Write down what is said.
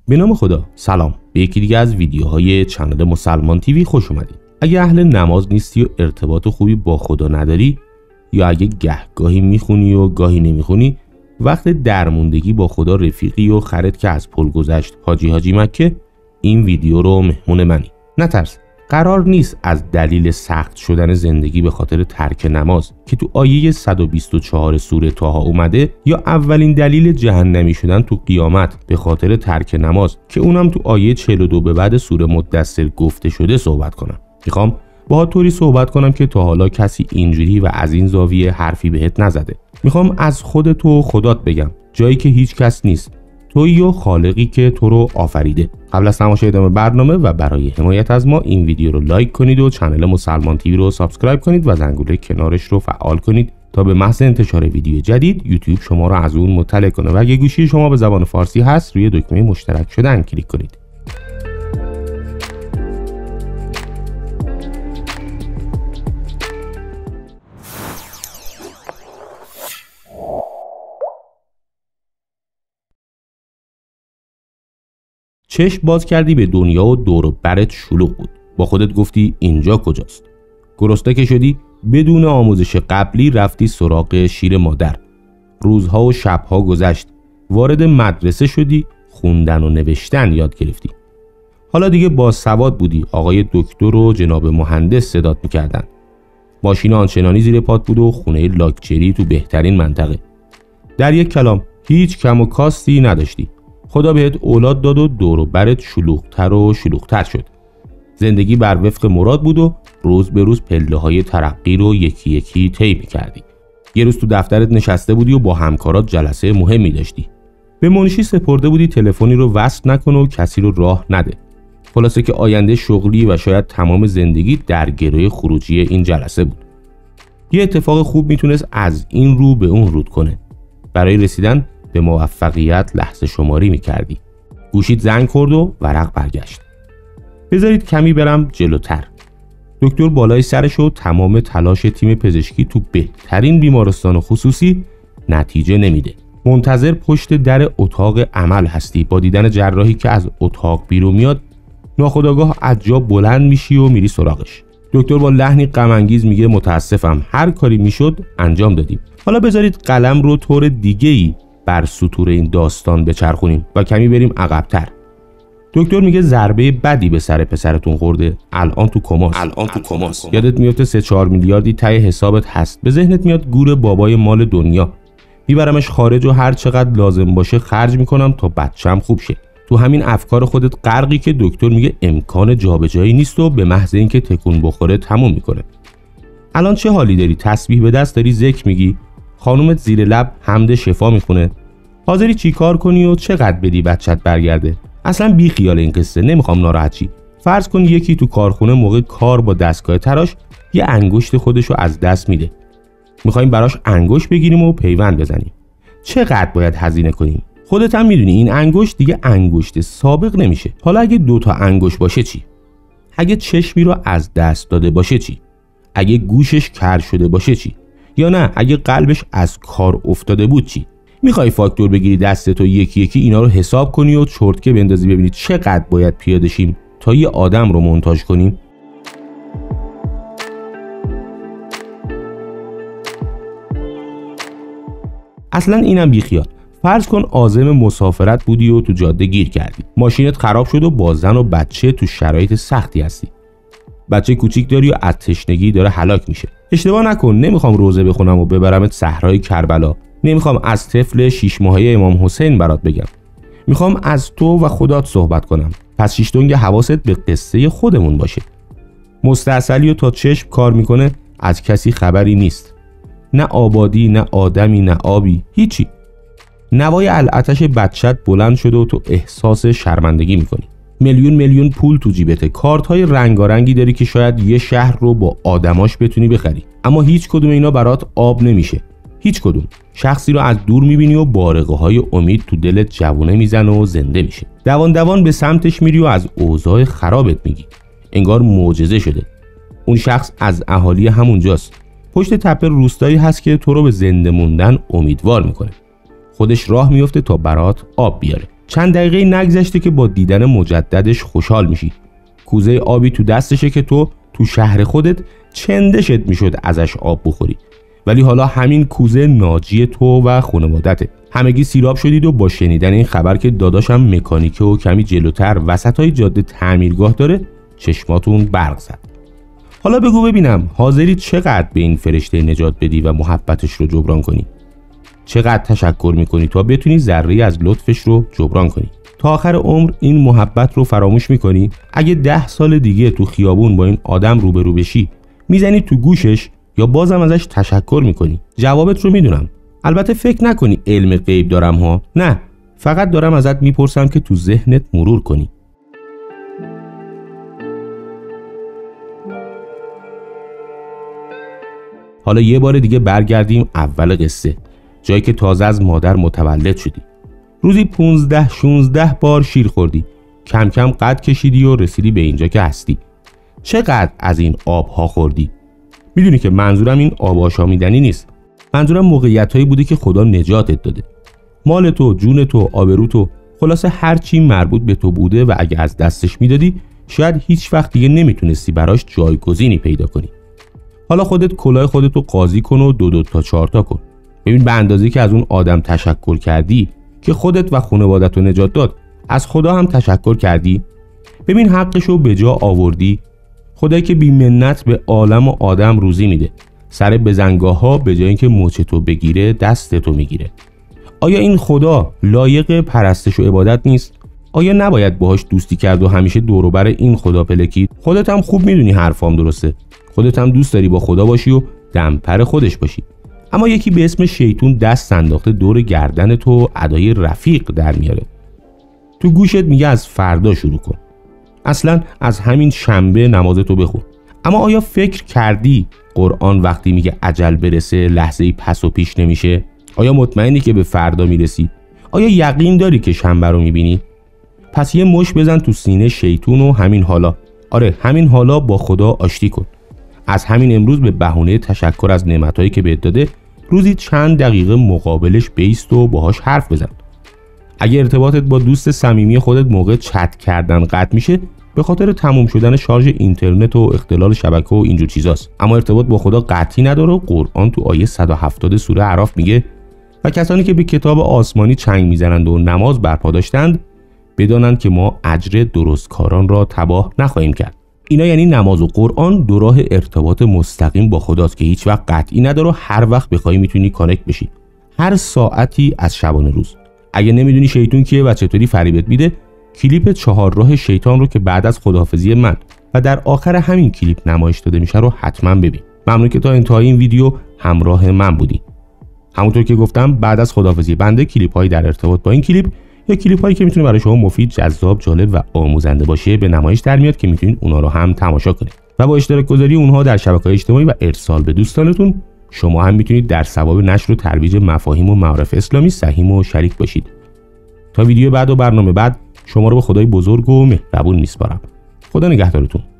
به نام خدا، سلام. به یکی دیگه از ویدیوهای چنل مسلمان تیوی خوش اومدید. اگه اهل نماز نیستی و ارتباط خوبی با خدا نداری، یا اگه گاهی میخونی و گاهی نمیخونی، وقت درموندگی با خدا رفیقی و خرت که از پل گذشت حاجی مکه، این ویدیو رو مهمون منی. نترس، قرار نیست از دلیل سخت شدن زندگی به خاطر ترک نماز که تو آیه 124 سوره طه اومده، یا اولین دلیل جهنمی شدن تو قیامت به خاطر ترک نماز که اونم تو آیه 42 به بعد سوره مدثر گفته شده صحبت کنم. میخوام با طوری صحبت کنم که تا حالا کسی اینجوری و از این زاویه حرفی بهت نزده. میخوام از خودت و خدات بگم، جایی که هیچ کس نیست، تویی و خالقی که تو رو آفریده. قبل از تماشای ادامه برنامه و برای حمایت از ما این ویدیو رو لایک کنید و چنل مسلمان تیوی رو سابسکرایب کنید و زنگوله کنارش رو فعال کنید تا به محض انتشار ویدیو جدید یوتیوب شما رو از اون مطلع کنه و اگه گوشی شما به زبان فارسی هست روی دکمه مشترک شدن کلیک کنید. چشم باز کردی به دنیا و دور و برت شلوغ بود. با خودت گفتی اینجا کجاست؟ گرسنه که شدی بدون آموزش قبلی رفتی سراغ شیر مادر. روزها و شبها گذشت، وارد مدرسه شدی، خوندن و نوشتن یاد گرفتی. حالا دیگه با سواد بودی، آقای دکتر و جناب مهندس صدات میکردن. ماشین آنچنانی زیر پات بود و خونه لاکچری تو بهترین منطقه. در یک کلام هیچ کم و کاستی نداشتی. خدا بهت اولاد داد و دور و برت شلوغ‌تر و شلوغ‌تر شد. زندگی بر وفق مراد بود و روز به روز پله‌های ترقی رو یکی یکی طی می‌کردی. یه روز تو دفترت نشسته بودی و با همکارات جلسه مهمی داشتی. به منشی سپرده بودی تلفنی رو وصل نکنه و کسی رو راه نده. خلاصه که آینده شغلی و شاید تمام زندگی در گروی خروجی این جلسه بود. یه اتفاق خوب میتونست از این رو به اون رود کنه. برای رسیدن به موفقیت لحظه شماری میکردی. گوشیت زنگ خورد و ورق برگشت. بذارید کمی برم جلوتر. دکتر بالای سرش و تمام تلاش تیم پزشکی تو بهترین بیمارستان خصوصی نتیجه نمیده. منتظر پشت در اتاق عمل هستی. با دیدن جراحی که از اتاق بیرون میاد ناخودآگاه از جا بلند میشی و میری سراغش. دکتر با لحنی غم انگیز میگه متاسفم، هر کاری میشد انجام دادیم. حالا بذارید قلم رو طور دیگه‌ای بر سطور این داستان بچرخونیم و کمی بریم عقب‌تر. دکتر میگه ضربه بدی به سر پسرتون خورده، الان تو کماست. یادت میفته 3-4 میلیاردی ته حسابت هست. به ذهنت میاد گور بابای مال دنیا، میبرمش خارج و هر چقدر لازم باشه خرج میکنم تا بچم خوب شه. تو همین افکار خودت غرقی که دکتر میگه امکان جابجایی نیست و به محض اینکه تکون بخوره تموم میکنه. الان چه حالی داری؟ تسبیح به دست داری ذکر میگی، خانومت زیر لب حمد شفا میخونه. حاضری چی کار کنی و چقدر بدی بچت برگرده؟ اصلا بی خیال این قصه، نمیخوام ناراحت چی. فرض کن یکی تو کارخونه موقع کار با دستگاه تراش یه انگشت خودشو از دست میده. میخوایم براش انگشت بگیریم و پیوند بزنیم. چقدر باید هزینه کنیم؟ خودت هم میدونی این انگشت دیگه انگشت سابق نمیشه. حالا اگه 2 تا انگشت باشه چی؟ اگه چشمی رو از دست داده باشه چی؟ اگه گوشش کر شده باشه چی؟ یا نه اگه قلبش از کار افتاده بود چی؟ میخوای فاکتور بگیری دستتو یکی یکی اینا رو حساب کنی و چرتکه بندازی ببینی چقدر باید پیاده شیم تا یه آدم رو مونتاژ کنیم؟ اصلا اینم بیخیال. فرض کن عازم مسافرت بودی و تو جاده گیر کردی. ماشینت خراب شد و با زن و بچه تو شرایط سختی هستی. بچه کوچیک داری و از تشنگی داره هلاک میشه. اشتباه نکن، نمیخوام روزه بخونم و ببرمت صحرای کربلا. نمیخوام از طفل 6 ماهه امام حسین برات بگم. میخوام از تو و خدات صحبت کنم. پس شیشتونگ حواست به قصه خودمون باشه. مستعسلی و تا چشم کار میکنه از کسی خبری نیست. نه آبادی، نه آدمی، نه آبی، هیچی. نوای العطش بچت بلند شده و تو احساس شرمندگی میکنی. میلیون پول تو جیبته، کارت های رنگارنگی داری که شاید یه شهر رو با آدماش بتونی بخری، اما هیچ کدوم اینا برات آب نمیشه. هیچ کدوم. شخصی رو از دور میبینی و بارقه های امید تو دلت جوونه میزنه و زنده میشه. دوان به سمتش میری و از اوضاع خرابت میگی. انگار معجزه شده. اون شخص از اهالی همونجاست. پشت تپه روستایی هست که تو رو به زنده موندن امیدوار میکنه. خودش راه میفته تا برات آب بیاره. چند دقیقه نگذشته که با دیدن مجددش خوشحال میشی. کوزه آبی تو دستشه که تو شهر خودت چندشت میشد ازش آب بخوری، ولی حالا همین کوزه ناجی تو و خانوادته. همگی سیراب شدید و با شنیدن این خبر که داداشم مکانیکه و کمی جلوتر وسطای جاده تعمیرگاه داره چشماتون برق زد. حالا بگو ببینم حاضری چقدر به این فرشته نجات بدی و محبتش رو جبران کنی؟ چقدر تشکر میکنی تا بتونی ذره از لطفش رو جبران کنی؟ تا آخر عمر این محبت رو فراموش میکنی؟ اگه 10 سال دیگه تو خیابون با این آدم روبرو بشی میزنی تو گوشش یا بازم ازش تشکر میکنی؟ جوابت رو میدونم. البته فکر نکنی علم غیب دارم ها، نه، فقط دارم ازت میپرسم که تو ذهنت مرور کنی. حالا یه بار دیگه برگردیم اول قصه، جایی که تازه از مادر متولد شدی. روزی 15-16 بار شیر خوردی، کم کم قد کشیدی و رسیدی به اینجا که هستی. چقدر از این آبها خوردی؟ میدونی که منظورم این آب آشامیدنی نیست، منظورم موقعیتایی بوده که خدا نجاتت داده. مال تو، جون تو، آبرو تو، خلاصه هر چی مربوط به تو بوده و اگه از دستش میدادی شاید هیچ وقت دیگه نمیتونستی براش جایگزینی پیدا کنی. حالا خودت کلاه خودتو قاضی کن و 2 تا 4 تا کن. ببین به اندازه‌ای که از اون آدم تشکر کردی که خودت و خانواده‌تو نجات داد، از خدا هم تشکر کردی. ببین حقشو به جا آوردی. خدایی که بی منت به عالم و آدم روزی میده، سر بزنگاه‌ها به جای اینکه مچتو بگیره دستتو میگیره. آیا این خدا لایق پرستش و عبادت نیست؟ آیا نباید باهاش دوستی کرد و همیشه دور و بر این خدا پلکید؟ خودت هم خوب میدونی حرفام درسته. خودت هم دوست داری با خدا باشی و دمپر خودش باشی. اما یکی به اسم شیطون دست انداخته دور گردن تو ادای رفیق در میاره. تو گوشت میگه از فردا شروع کن. اصلا از همین شنبه نمازتو بخون. اما آیا فکر کردی قرآن وقتی میگه اجل برسه لحظه‌ای پس و پیش نمیشه؟ آیا مطمئنی که به فردا میرسی؟ آیا یقین داری که شنبه رو میبینی؟ پس یه مش بزن تو سینه شیطون و همین حالا، آره همین حالا با خدا آشتی کن. از همین امروز به بهونه تشکر از نعمتایی که بهت داده روزی چند دقیقه مقابلش بایست و باهاش حرف بزن. اگه ارتباطت با دوست صمیمی خودت موقع چت کردن قطع میشه به خاطر تموم شدن شارژ اینترنت و اختلال شبکه و اینجور چیزاست، اما ارتباط با خدا قطعی نداره و قرآن تو آیه 170 سوره اعراف میگه و کسانی که به کتاب آسمانی چنگ میزنند و نماز برپا داشتند بدانند که ما اجر درستکاران را تباه نخواهیم کرد. اینا یعنی نماز و قرآن دو راه ارتباط مستقیم با خداست که هیچ وقت قطعی نداره و هر وقت بخوای میتونی کانکت بشی، هر ساعتی از شبانه روز. اگه نمیدونی شیطون کیه و چطوری فریبت میده، کلیپ 4 راه شیطان رو که بعد از خداحافظی من و در آخر همین کلیپ نمایش داده میشه رو حتما ببین. ممنون که تا انتهای این ویدیو همراه من بودی. همونطور که گفتم بعد از خداحافظی بنده کلیپ‌هایی در ارتباط با این کلیپ یا کلیپ‌هایی که میتونه برای شما مفید، جذاب، جالب و آموزنده باشه به نمایش در میاد که میتونید اونا رو هم تماشا کنید و با اشتراک گذاری اونها در شبکه‌های اجتماعی و ارسال به دوستانتون شما هم میتونید در ثواب نشر و ترویج مفاهیم و معارف اسلامی سهیم و شریک باشید. تا ویدیو بعد و برنامه بعد شما رو به خدای بزرگ و مهربون میسپارم. خدا نگهدارتون.